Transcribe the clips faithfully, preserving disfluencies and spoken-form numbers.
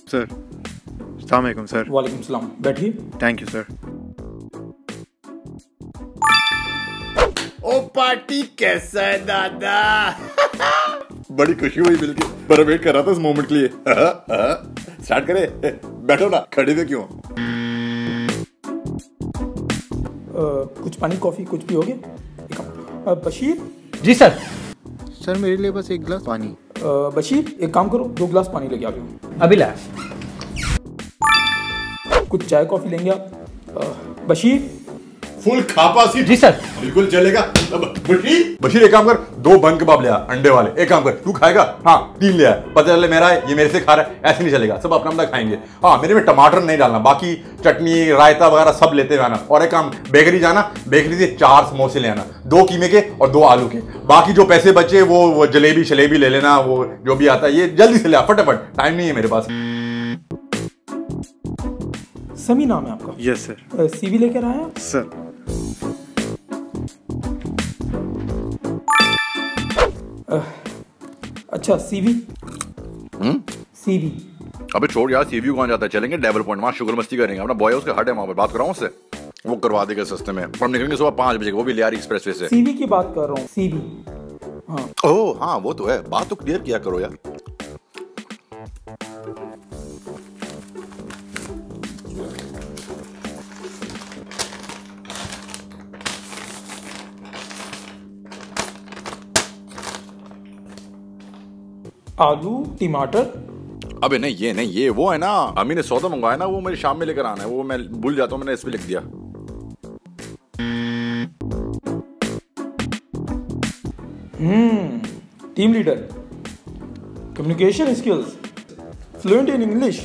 Sir अस्सलाम वालेकुम sir. वालेकुम सलाम, बैठिए। Thank you sir. ओ पार्टी कैसा है दादा? बड़ी खुशी हुई मिलके, बड़ा वेट कर रहा था इस मोमेंट के लिए। स्टार्ट करे? बैठो ना, खड़े थे क्यों? uh, कुछ पानी कॉफी कुछ भी हो गया? uh, Bashir ji sir. Sir मेरे लिए बस एक गिलास पानी। uh, बशीर एक काम करो, दो गिलास पानी लेके आ जाओ। अभी ला। कुछ चाय कॉफी लेंगे आप? uh, बशीर फुल खापा सी। जी सर। बिल्कुल चलेगा। बशीर बशीर एक काम कर, दो बन कबाब ले आ, अंडे वाले। एक काम कर, तू खाएगा? हाँ तीन ले आ। पता चले मेरा है, ये मेरे से खा रहा है, ऐसे नहीं चलेगा। सब अपना अपना खाएंगे। हाँ मेरे में टमाटर नहीं डालना, बाकी चटनी रायता वगैरह सब लेते हुए आना। और एक काम, बेकरी जाना, बेकरी से चार समोसे ले आना, दो कीमे के और दो आलू के। बाकी जो पैसे बचे वो, वो जलेबी शलेबी ले लेना, वो जो भी आता है। ये जल्दी से ले आ, फटाफट, टाइम नहीं है मेरे पास। समी नाम है आपका? Yes sir. सीवी लेकर आया सर। uh, अच्छा सीवी। हम्म सीवी। अबे छोड़ यार, सीवी कौन जाता है? चलेंगे डेवल पॉइंट, वहां शुगर मस्ती करेंगे। अपना बॉय उसके हट है, वहां पर बात कराऊं उससे, वो करवा देगा सस्ते में। हम निकलेंगे सुबह पाँच बजे, वो भी लियारी एक्सप्रेसवे से। सीवी की बात कर रहा हूँ, सीवी। हाँ ओह हाँ वो तो है, बात तो क्लियर किया करो यार। आलू टमाटर। अबे नहीं ये नहीं, ये वो है ना, अम्मी ने सौदा मंगवाया ना, वो मेरी शाम में लेकर आना है। वो मैं भूल जाता हूँ, मैंने इस पे लिख दिया। हम्म team leader, communication skills, fluent in English.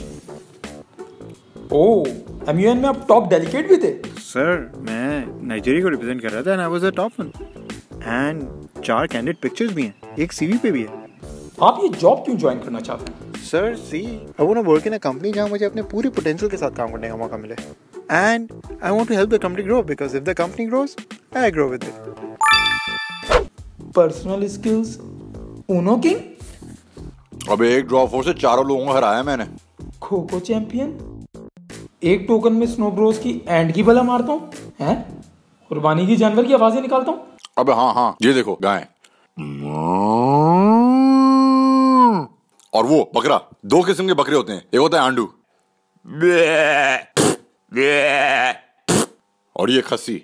Oh MUN में आप टॉप डेलीगेट भी थे? सर मैं नाइजीरिया को रिप्रेजेंट कर रहा था and I was the top one. And चार कैंडिडेट पिक्चर्स भी हैं, एक सीवी पे भी है। आप ये जॉब क्यों ज्वाइन करना चाहते हैं? Sir see I want to work in a company जहां मुझे अपने पूरे पोटेंशियल के साथ काम करने का मौका मिले। And I want to help the company grow because if the company grows I grow with it. Personal skills, Uno king, अबे एक ड्रॉप फोर से चारों लोगों को हराया मैंने। खो खो चैंपियन, एक टोकन में स्नो ब्रोस की एंड की बला मारता हूँ, हैं? कुर्बानी की जानवर की आवाजें निकालता हूँ। अबे हाँ हाँ ये देखो गाय और वो बकरा। दो किस्म के बकरे होते हैं, एक होता है आंडू और ये खस्सी।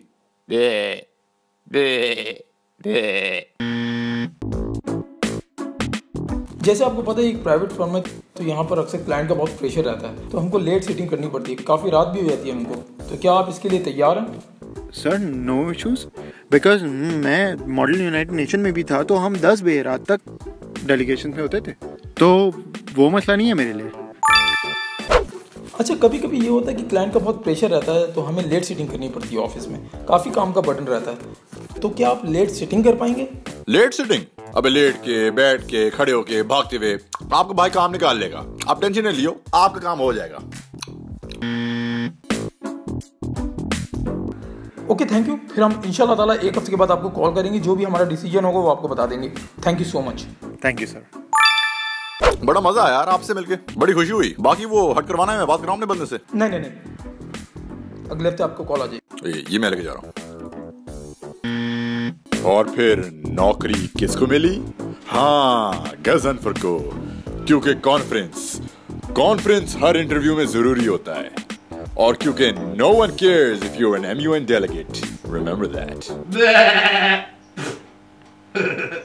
जैसे आपको पता है एक प्राइवेट फर्म है, तो यहाँ पर अक्सर क्लाइंट का बहुत प्रेशर रहता है, तो हमको लेट सीटिंग करनी पड़ती है, काफ़ी रात भी हो जाती है हमको। तो क्या आप इसके लिए तैयार हैं? सर नो इश्यूज, बिकॉज मैं मॉडल यूनाइटेड नेशन में भी था, तो हम दस बजे रात तक डेलीगेशन में होते थे, तो वो मसला नहीं है मेरे लिए। अच्छा कभी कभी ये होता है कि क्लाइंट का बहुत प्रेशर रहता है, तो हमें लेट सीटिंग करनी पड़ती है ऑफिस में, काफ़ी काम का बर्डन रहता है, तो क्या आप लेट सीटिंग कर पाएंगे? Late sitting? अबे लेट के, बैठ के, खड़े होके, भागते हुए आपका भाई काम निकाल लेगा। आप टेंशन नहीं लियो, आपका काम हो जाएगा। Okay thank you. फिर हम इंशाल्लाह ताला एक हफ्ते के बाद आपको कॉल करेंगे, जो भी हमारा डिसीजन होगा वो आपको बता देंगे। Thank you so much. Thank you sir. बड़ा मजा आया यार आपसे मिलके, बड़ी खुशी हुई। बाकी वो हट करवाना है, मैं बात कराऊं अपने बंदे से। नहीं नहीं नहीं, अगले हफ्ते आपको कॉल आ जाएगी। ये मैं लेके जा रहा हूँ। और फिर नौकरी किसको मिली? हाँ गजनफर को, क्योंकि कॉन्फ्रेंस कॉन्फ्रेंस हर इंटरव्यू में जरूरी होता है, और क्योंकि no one cares if you are an MUN delegate, remember that.